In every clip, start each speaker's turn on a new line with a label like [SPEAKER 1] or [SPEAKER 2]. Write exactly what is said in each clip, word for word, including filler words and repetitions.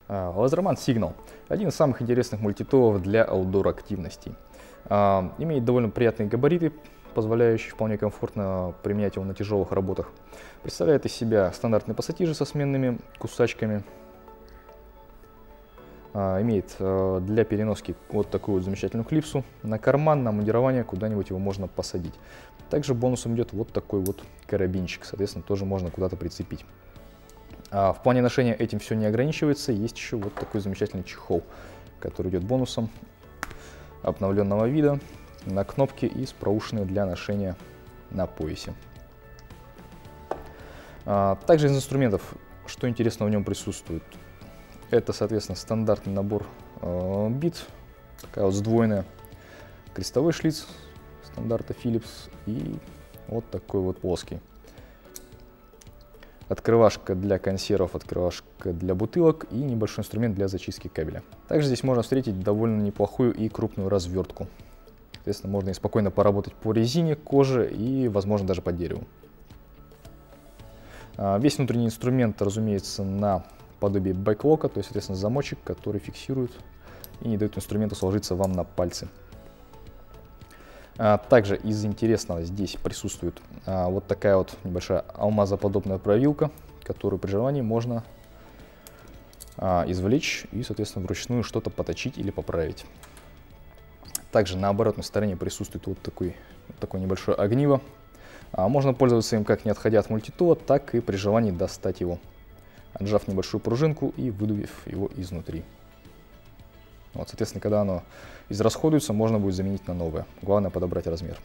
[SPEAKER 1] Laserman Signal – один из самых интересных мультитулов для аутдор активностей. Имеет довольно приятные габариты, позволяющие вполне комфортно применять его на тяжелых работах. Представляет из себя стандартные пассатижи со сменными кусачками. Имеет для переноски вот такую вот замечательную клипсу на карман, на мундирование, куда-нибудь его можно посадить. Также бонусом идет вот такой вот карабинчик, соответственно, тоже можно куда-то прицепить. А в плане ношения этим все не ограничивается, есть еще вот такой замечательный чехол, который идет бонусом, обновленного вида, на кнопке и с проушиной для ношения на поясе. А, также из инструментов, что интересно в нем присутствует, это, соответственно, стандартный набор э, бит, такая вот сдвоенная, крестовой шлиц стандарта Philips и вот такой вот плоский. Открывашка для консервов, открывашка для бутылок и небольшой инструмент для зачистки кабеля. Также здесь можно встретить довольно неплохую и крупную развертку. Соответственно, можно и спокойно поработать по резине, коже и, возможно, даже по дереву. Весь внутренний инструмент, разумеется, на подобие бэклока, то есть, соответственно, замочек, который фиксирует и не дает инструменту сложиться вам на пальцы. Также из интересного здесь присутствует вот такая вот небольшая алмазоподобная провилка, которую при желании можно извлечь и, соответственно, вручную что-то поточить или поправить. Также на оборотной стороне присутствует вот такой, вот такое небольшое огниво. Можно пользоваться им как не отходя от мультитула, так и при желании достать его, отжав небольшую пружинку и выдавив его изнутри. Вот, соответственно, когда оно израсходуется, можно будет заменить на новое. Главное подобрать размер.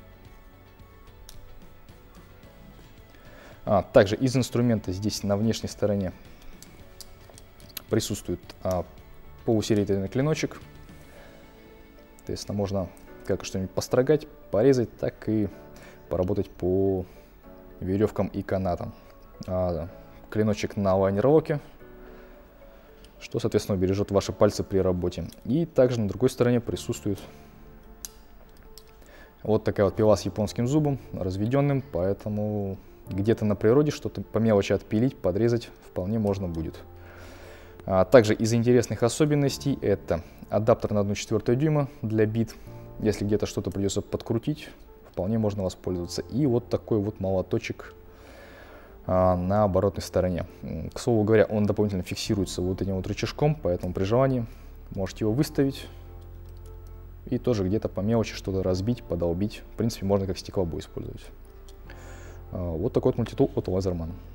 [SPEAKER 1] А, также из инструмента здесь на внешней стороне присутствует а, полусеребряный клиночек. Соответственно, можно как что-нибудь построгать, порезать, так и поработать по веревкам и канатам. А, клиночек на лайнер-локе, что, соответственно, убережет ваши пальцы при работе. И также на другой стороне присутствует вот такая вот пила с японским зубом, разведенным, поэтому где-то на природе что-то по мелочи отпилить, подрезать вполне можно будет. А также из интересных особенностей это адаптер на одну четвертую дюйма для бит. Если где-то что-то придется подкрутить, вполне можно воспользоваться. И вот такой вот молоточек на оборотной стороне. К слову говоря, он дополнительно фиксируется вот этим вот рычажком, поэтому при желании можете его выставить и тоже где-то по мелочи что-то разбить, подолбить. В принципе, можно как стеклобой использовать. Вот такой вот мультитул от Laserman.